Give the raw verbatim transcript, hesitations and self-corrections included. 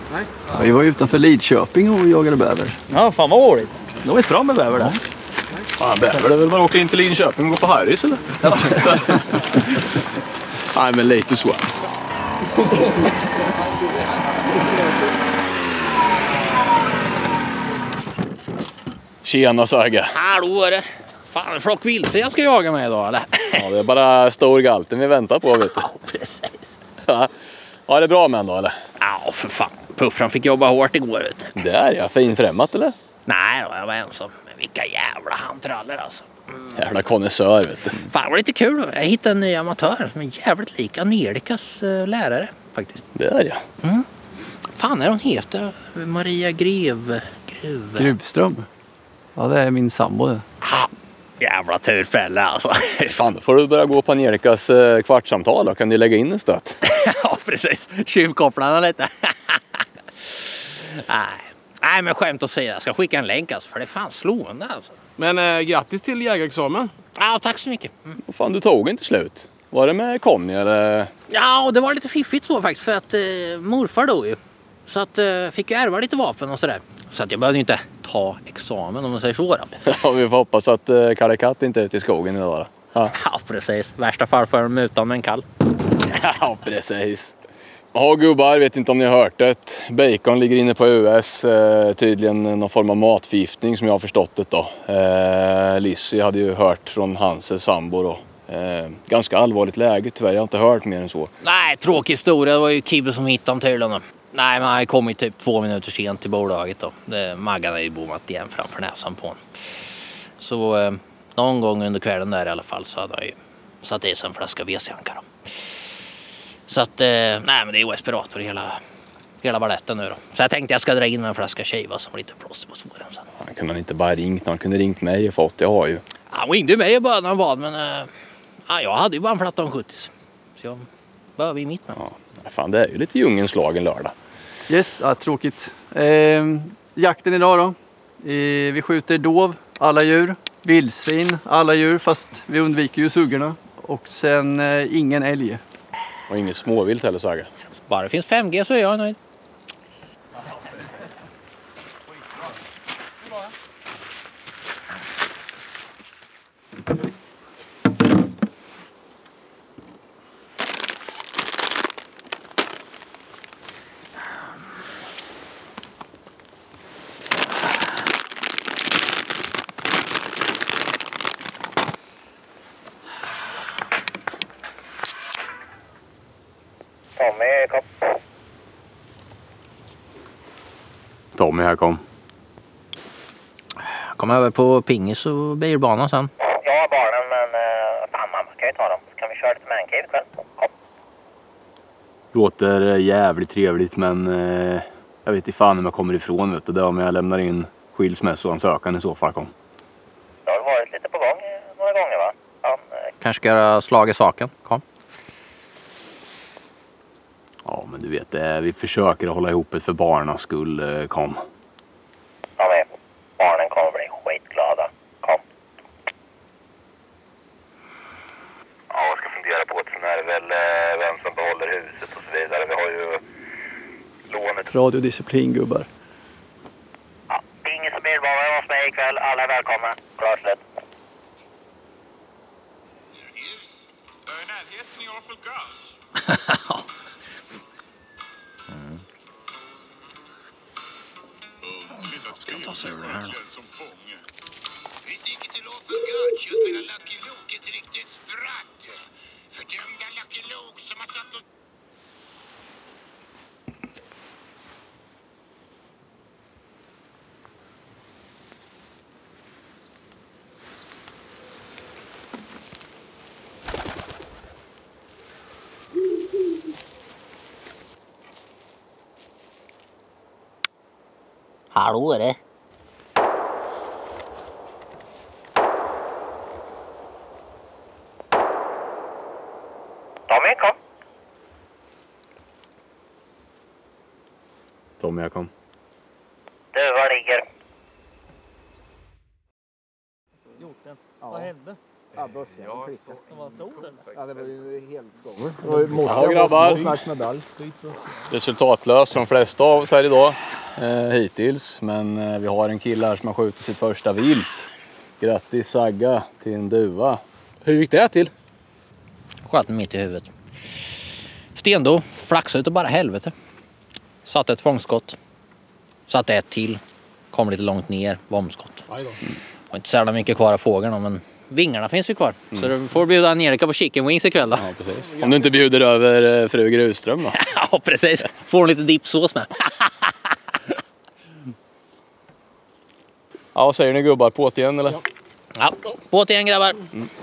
Nej. Ja, vi var utanför Lidköping och jagade bäver. Ja, fan vad roligt. Det var ett bra med bäver där. Fan, bäver, det är väl bara åka in till Lidköping och gå på Harrys eller? Ja. Nej, men lite så. Tjena Saga. Hallå är det. Fan, en flock vilse jag ska jaga med idag eller? Ja, det är bara stor galten vi väntar på, vet du. Ja, precis. Ja, ja det är bra med ändå eller? Ja, för fan. Puffran fick jobba hårt igår, vet du. Det är jag. Fin främmat eller? Nej då, jag var ensam. Men vilka jävla handtraller alltså. Mm. Jävla konnässör, vet du. Fan, det var lite kul då. Jag hittade en ny amatör som är jävligt lik Angelikas uh, lärare faktiskt. Det är jag. Mm. Fan är hon heter? Maria Grev... Grev... Gruvström. Ja, det är min sambo det. Ah, jävla turfälla alltså. Fan, då får du börja gå på Angelikas eh, kvartssamtal då. Kan ni lägga in en stöt? Ja, precis. Tjuvkopplarna lite. Nej. Nej, men skämt att säga. Jag ska skicka en länk alltså, för det är fan slående alltså. Men eh, grattis till jägarexamen. Ja, tack så mycket. Mm. Vad fan, du tog inte slut. Var det med Conny eller? Ja, och det var lite fiffigt så faktiskt för att eh, morfar dog ju. Så att eh, fick jag ärva lite vapen och sådär. Så att jag behövde inte ta examen om man säger så. Ja, vi får hoppas att eh, Kalle Katt inte är ute i skogen idag då. Ja. Ja, precis. Värsta fall får jag mutan med en kall. Ja, precis. Ja, gubbar, vet inte om ni har hört det. Bacon ligger inne på U S. Eh, tydligen någon form av matförgiftning som jag har förstått det då. Eh, Lissy hade ju hört från hans sambo då. Eh, ganska allvarligt läge tyvärr, jag har inte hört mer än så. Nej, tråkig historia. Det var ju Kibbe som hittade dem till honom. Nej, men han kom ju typ två minuter sent till bolaget då. Det, Maggan är ju bommat igen framför näsan på honom. Så eh, någon gång under kvällen där i alla fall så hade han ju satt i sig en flaska W C-anka då. Så att, eh, nej men det är oesperat för hela, hela balletten nu då. Så jag tänkte jag ska dra in med en flaska Tjejva som lite plåster på svåren sen. Han kunde inte bara ringt, han kunde ringt mig och fått, jag har ju. Han ringde mig i början av vad, men eh, ja, jag hade ju bara en platta om sjuttio. Så jag behöver i mitt med. Ja, fan det är ju lite djungens slag en lördag. Yes, ja, tråkigt. Eh, jakten idag då. Eh, vi skjuter dov, alla djur. Vildsvin, alla djur, fast vi undviker ju suggorna. Och sen eh, ingen älg. Och ingen småvilt heller, Saga. Bara det finns fem G så är jag nöjd. Tommy, kom. Tommy här kom. Kom över på pingis och bilbanan sen. Jag har barnen, men uh, fan mamma kan ju ta dem. Kan vi köra lite mancave ikväll? Kom. Låter jävligt trevligt, men eh, jag vet inte fan om jag kommer ifrån, vet du. Det är om jag lämnar in skilsmässoansökan i så fall kom. Det har varit lite på gång eh, några gånger va? Han, eh, Kanske ska göra slag i saken. Kom. Ja, men du vet, eh, vi försöker hålla ihop ett för barnas skull, eh, kom. ja, men barnen kommer bli skitglada. Kom. Ja, jag ska fundera på det. Sen är det väl eh, vem som behåller huset och så vidare. Vi har ju lånet. Radiodisciplin, gubbar. Ja, ingen som bilbana hos mig ikväll. Alla är välkomna. Klart slut. Närheten i alla fall gas. Ska ta sig ur det här då. Vi sticker till Awful Guts och spelar Lucky Luke ett riktigt spratt. Fördömda Lucky Luke som har satt oss... Hallå är det. Tommy, kom. Tommy, jag kom. Du, var ligger? Vad hände? Ja, bössan. Ja, Den var stor eller? ja, det var ju helt skog. Det var ju Ja, grabbar. någon slags medalj. Resultatlöst från de flesta av oss här idag eh, hittills. Men eh, vi har en kille här som har skjutit sitt första vilt. Grattis Sagga till en duva. Hur gick det till? Sköt mig mitt i huvudet. Stendå, flaxade utav bara helvete. Satte ett fångskott. Satte ett till. Kom lite långt ner, vomskott. Aj då. Var inte så jävla mycket kvar av fågeln men vingarna finns ju kvar. Mm. Så du får bjuda Angelica på chicken wings ikväll då. Ja, precis. Om du inte bjuder över eh, fru Grusström då. Ja, precis. Får hon lite dipsås med. Ja, vad säger ni gubbar? På igen eller? Ja, båt igen grabbar. Mm.